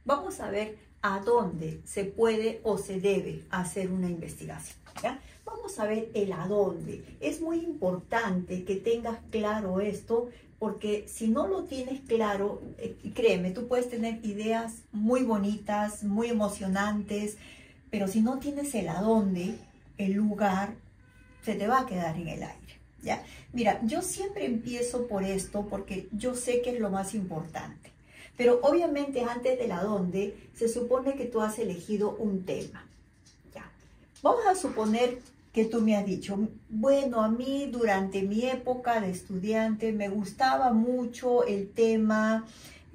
Vamos a ver a dónde se puede o se debe hacer una investigación, ¿ya? Vamos a ver el a dónde. Es muy importante que tengas claro esto, porque si no lo tienes claro, créeme, tú puedes tener ideas muy bonitas, muy emocionantes, pero si no tienes el a dónde, el lugar, se te va a quedar en el aire, ¿ya? Mira, yo siempre empiezo por esto porque yo sé que es lo más importante. Pero obviamente antes de la dónde, se supone que tú has elegido un tema. Ya. Vamos a suponer que tú me has dicho, bueno, a mí durante mi época de estudiante me gustaba mucho el tema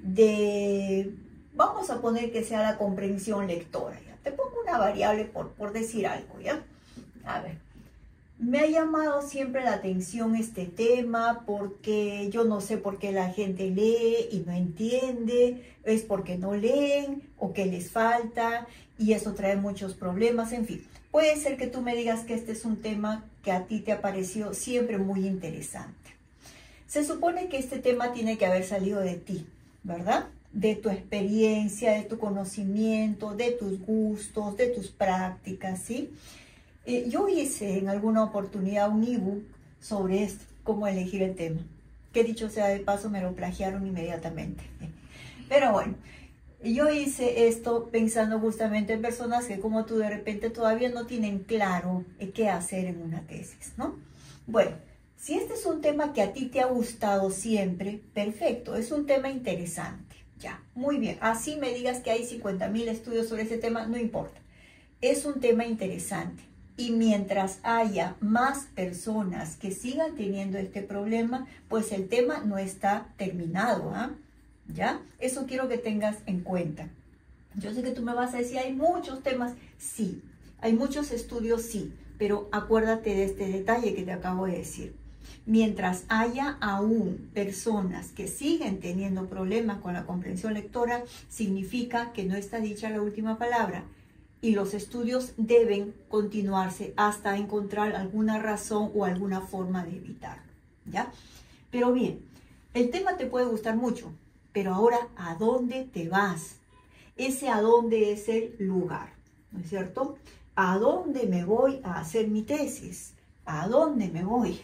de, vamos a poner que sea la comprensión lectora. ¿Ya? Te pongo una variable por decir algo, ¿ya? A ver. Me ha llamado siempre la atención este tema porque yo no sé por qué la gente lee y no entiende, es porque no leen o que les falta y eso trae muchos problemas, en fin. Puede ser que tú me digas que este es un tema que a ti te ha parecido siempre muy interesante. Se supone que este tema tiene que haber salido de ti, ¿verdad? De tu experiencia, de tu conocimiento, de tus gustos, de tus prácticas, ¿sí? Yo hice en alguna oportunidad un ebook sobre esto, cómo elegir el tema, que dicho sea de paso me lo plagiaron inmediatamente. Pero bueno, yo hice esto pensando justamente en personas que como tú de repente todavía no tienen claro qué hacer en una tesis, ¿no? Bueno, si este es un tema que a ti te ha gustado siempre, perfecto, es un tema interesante, ya, muy bien. Así me digas que hay 50.000 estudios sobre ese tema, no importa, es un tema interesante. Y mientras haya más personas que sigan teniendo este problema, pues el tema no está terminado, ¿ah? ¿Ya? Eso quiero que tengas en cuenta. Yo sé que tú me vas a decir, hay muchos temas, sí. Hay muchos estudios, sí. Pero acuérdate de este detalle que te acabo de decir. Mientras haya aún personas que siguen teniendo problemas con la comprensión lectora, significa que no está dicha la última palabra. Y los estudios deben continuarse hasta encontrar alguna razón o alguna forma de evitarlo, ¿ya? Pero bien, el tema te puede gustar mucho, pero ahora, ¿a dónde te vas? Ese a dónde es el lugar, ¿no es cierto? ¿A dónde me voy a hacer mi tesis? ¿A dónde me voy?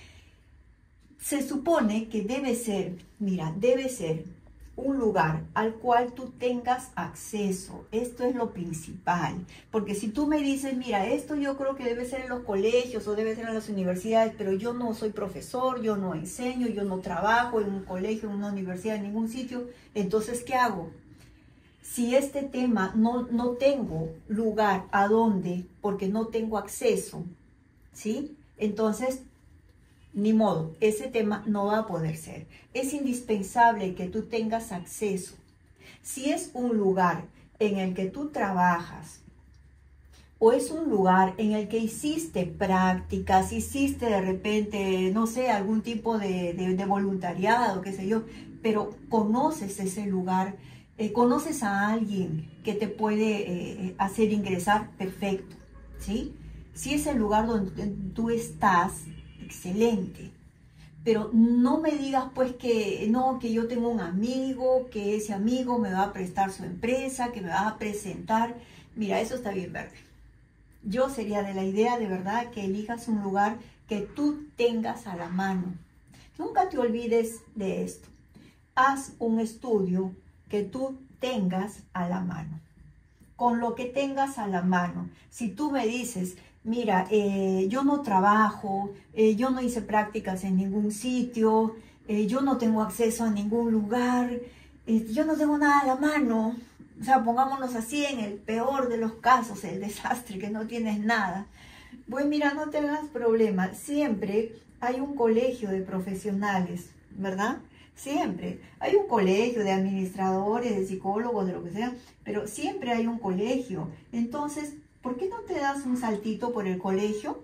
Se supone que debe ser, mira, debe ser un lugar al cual tú tengas acceso. Esto es lo principal, porque si tú me dices, mira, esto yo creo que debe ser en los colegios o debe ser en las universidades, pero yo no soy profesor, yo no enseño, yo no trabajo en un colegio, en una universidad, en ningún sitio, entonces, ¿qué hago? Si este tema no tengo lugar a dónde, porque no tengo acceso, ¿sí? Entonces, ni modo, ese tema no va a poder ser. Es indispensable que tú tengas acceso. Si es un lugar en el que tú trabajas o es un lugar en el que hiciste prácticas, hiciste de repente, no sé, algún tipo de voluntariado, qué sé yo, pero conoces ese lugar, conoces a alguien que te puede hacer ingresar, perfecto, ¿sí? Si es el lugar donde tú estás, excelente, pero no me digas pues que no, que yo tengo un amigo, que ese amigo me va a prestar su empresa, que me va a presentar. Mira, eso está bien verde. Yo sería de la idea de verdad que elijas un lugar que tú tengas a la mano. Nunca te olvides de esto. Haz un estudio que tú tengas a la mano. Con lo que tengas a la mano. Si tú me dices, mira, yo no trabajo, yo no hice prácticas en ningún sitio, yo no tengo acceso a ningún lugar, yo no tengo nada a la mano. O sea, pongámonos así en el peor de los casos, el desastre, que no tienes nada. Pues mira, no te hagas problema. Siempre hay un colegio de profesionales, ¿verdad? Siempre. Hay un colegio de administradores, de psicólogos, de lo que sea, pero siempre hay un colegio. Entonces, ¿por qué no te das un saltito por el colegio?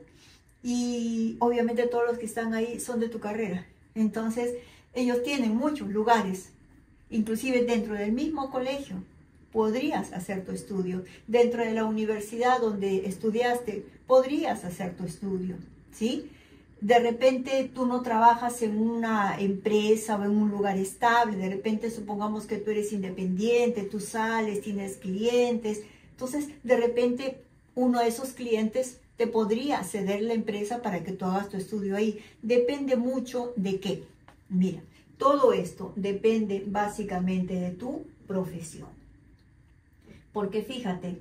Y obviamente todos los que están ahí son de tu carrera. Entonces, ellos tienen muchos lugares, inclusive dentro del mismo colegio. Podrías hacer tu estudio. Dentro de la universidad donde estudiaste, podrías hacer tu estudio, ¿sí? de repente tú no trabajas en una empresa o en un lugar estable, de repente supongamos que tú eres independiente, tú sales, tienes clientes, entonces de repente uno de esos clientes te podría ceder la empresa para que tú hagas tu estudio ahí. Depende mucho de qué. Mira, todo esto depende básicamente de tu profesión. Porque fíjate,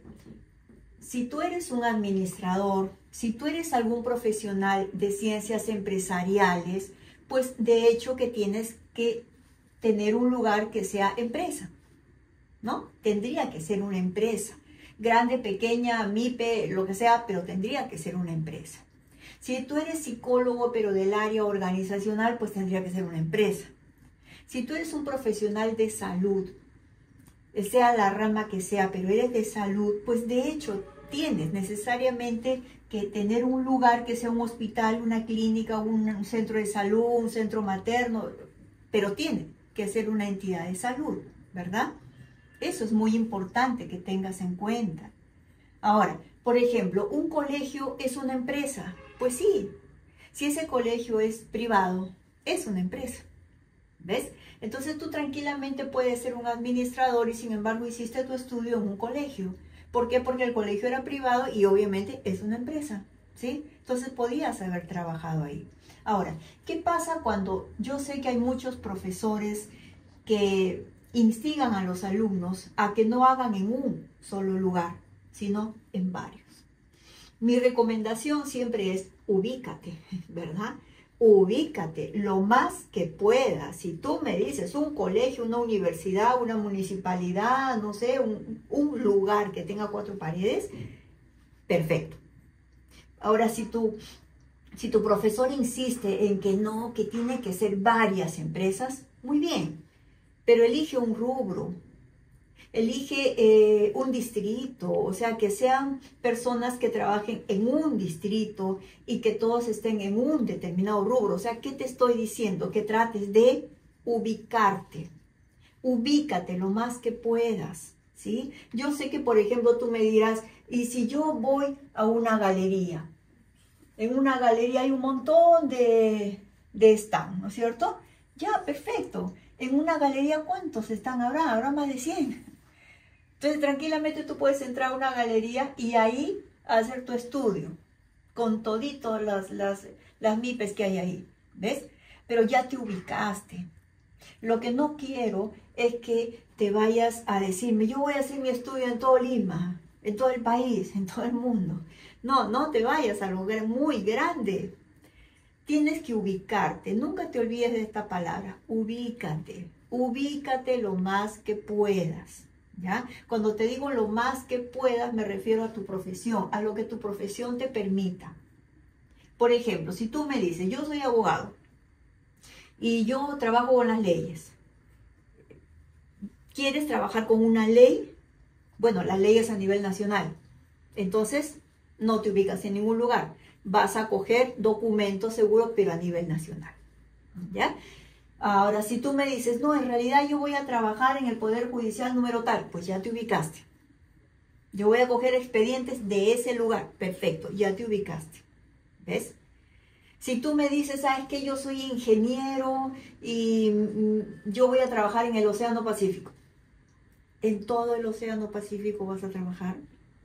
si tú eres un administrador, si tú eres algún profesional de ciencias empresariales, pues de hecho que tienes que tener un lugar que sea empresa, ¿no? Tendría que ser una empresa. Grande, pequeña, MIPE, lo que sea, pero tendría que ser una empresa. Si tú eres psicólogo, pero del área organizacional, pues tendría que ser una empresa. Si tú eres un profesional de salud, sea la rama que sea, pero eres de salud, pues de hecho tienes necesariamente que tener un lugar que sea un hospital, una clínica, un centro de salud, un centro materno, pero tiene que ser una entidad de salud, ¿verdad? Eso es muy importante que tengas en cuenta. Ahora, por ejemplo, ¿un colegio es una empresa? Pues sí, si ese colegio es privado, es una empresa. ¿Ves? Entonces tú tranquilamente puedes ser un administrador y sin embargo hiciste tu estudio en un colegio. ¿Por qué? Porque el colegio era privado y obviamente es una empresa, ¿sí? Entonces podías haber trabajado ahí. Ahora, ¿qué pasa cuando yo sé que hay muchos profesores que instigan a los alumnos a que no hagan en un solo lugar, sino en varios? Mi recomendación siempre es ubícate, ¿verdad? Ubícate lo más que puedas. Si tú me dices un colegio, una universidad, una municipalidad, no sé, un lugar que tenga 4 paredes, perfecto. Ahora, si tu profesor insiste en que no, que tiene que ser varias empresas, muy bien, pero elige un rubro. Elige un distrito, o sea, que sean personas que trabajen en un distrito y que todos estén en un determinado rubro. O sea, ¿qué te estoy diciendo? Que trates de ubicarte. Ubícate lo más que puedas, ¿sí? Yo sé que, por ejemplo, tú me dirás, ¿y si yo voy a una galería? En una galería hay un montón de stand, ¿no es cierto? Ya, perfecto. En una galería, ¿cuántos están? Habrá más de 100. Entonces, tranquilamente tú puedes entrar a una galería y ahí hacer tu estudio con toditos las MIPES que hay ahí, ¿ves? Pero ya te ubicaste. Lo que no quiero es que te vayas a decirme, yo voy a hacer mi estudio en todo Lima, en todo el país, en todo el mundo. No, no te vayas a lugar muy grande. Tienes que ubicarte. Nunca te olvides de esta palabra, ubícate. Ubícate lo más que puedas. ¿Ya? Cuando te digo lo más que puedas, me refiero a tu profesión, a lo que tu profesión te permita. Por ejemplo, si tú me dices, yo soy abogado y yo trabajo con las leyes. ¿Quieres trabajar con una ley? Bueno, la ley es a nivel nacional. Entonces, no te ubicas en ningún lugar. Vas a coger documentos seguros, pero a nivel nacional. ¿Ya? Ahora, si tú me dices, no, en realidad yo voy a trabajar en el Poder Judicial número tal, pues ya te ubicaste. Yo voy a coger expedientes de ese lugar, perfecto, ya te ubicaste. ¿Ves? Si tú me dices, sabes que yo soy ingeniero y yo voy a trabajar en el Océano Pacífico. ¿En todo el Océano Pacífico vas a trabajar?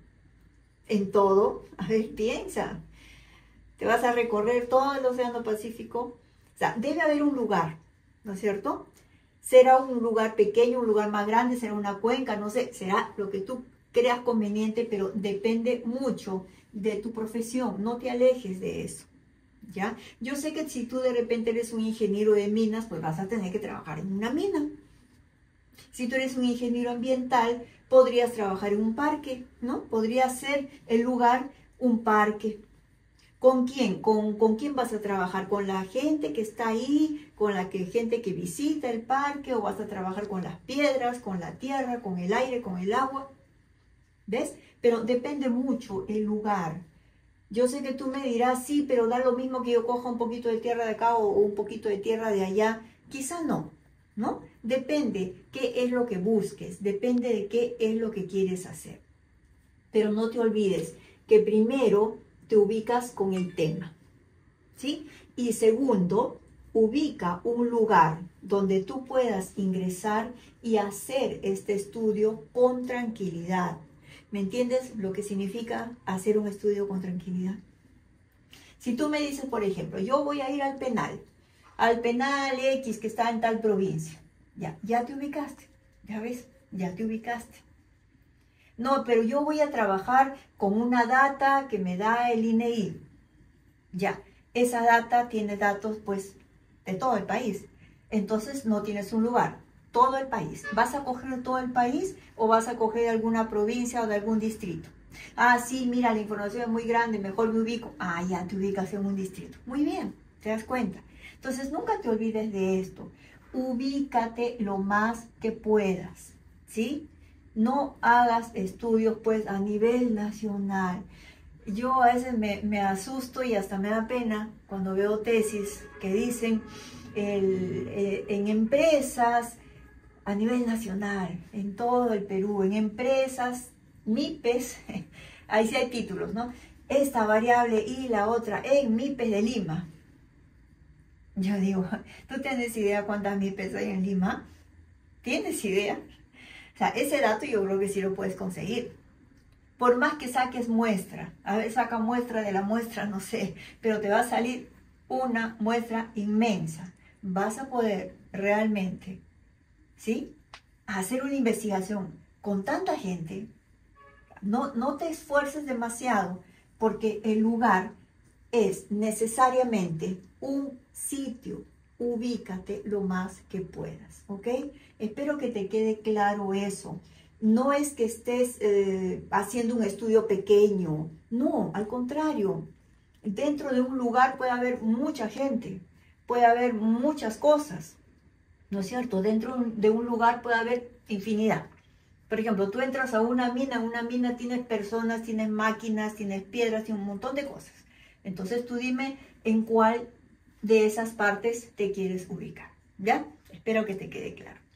¿En todo? A ver, piensa. ¿Te vas a recorrer todo el Océano Pacífico? O sea, debe haber un lugar, ¿no es cierto? Será un lugar pequeño, un lugar más grande, será una cuenca, no sé, será lo que tú creas conveniente, pero depende mucho de tu profesión, no te alejes de eso, ¿ya? Yo sé que si tú de repente eres un ingeniero de minas, pues vas a tener que trabajar en una mina. Si tú eres un ingeniero ambiental, podrías trabajar en un parque, ¿no? Podría ser el lugar un parque. ¿Con quién? ¿Con quién vas a trabajar? ¿Con la gente que está ahí? ¿Con la gente que visita el parque? ¿O vas a trabajar con las piedras, con la tierra, con el aire, con el agua? ¿Ves? Pero depende mucho el lugar. Yo sé que tú me dirás, sí, pero da lo mismo que yo coja un poquito de tierra de acá o un poquito de tierra de allá. Quizá no, ¿no? Depende qué es lo que busques, depende de qué es lo que quieres hacer. Pero no te olvides que primero te ubicas con el tema, ¿sí? Y segundo, ubica un lugar donde tú puedas ingresar y hacer este estudio con tranquilidad. ¿Me entiendes lo que significa hacer un estudio con tranquilidad? Si tú me dices, por ejemplo, yo voy a ir al penal X que está en tal provincia, ya te ubicaste, ya ves, ya te ubicaste. No, pero yo voy a trabajar con una data que me da el INEI. Ya, esa data tiene datos pues de todo el país. Entonces no tienes un lugar, todo el país. ¿Vas a coger todo el país o vas a coger alguna provincia o de algún distrito? Ah, sí, mira, la información es muy grande, mejor me ubico. Ah, ya te ubicas en un distrito. Muy bien, te das cuenta. Entonces nunca te olvides de esto. Ubícate lo más que puedas, ¿sí? No hagas estudios pues a nivel nacional. Yo a veces me asusto y hasta me da pena cuando veo tesis que dicen en empresas a nivel nacional, en todo el Perú, en empresas, MIPES, ahí sí hay títulos, ¿no? Esta variable y la otra en MIPES de Lima. Yo digo, ¿tú tienes idea cuántas MIPES hay en Lima? ¿Tienes idea? O sea, ese dato yo creo que sí lo puedes conseguir. Por más que saques muestra, a ver, saca muestra de la muestra, no sé, pero te va a salir una muestra inmensa. Vas a poder realmente, ¿sí?, hacer una investigación con tanta gente. No te esfuerces demasiado porque el lugar es necesariamente un sitio. Ubícate lo más que puedas, ¿ok? Espero que te quede claro eso. No es que estés haciendo un estudio pequeño, no, al contrario. Dentro de un lugar puede haber mucha gente, puede haber muchas cosas, ¿no es cierto? Dentro de un lugar puede haber infinidad. Por ejemplo, tú entras a una mina tienes personas, tienes máquinas, tienes piedras, tienes un montón de cosas. Entonces tú dime en cuál de esas partes te quieres ubicar, ¿ya? Espero que te quede claro.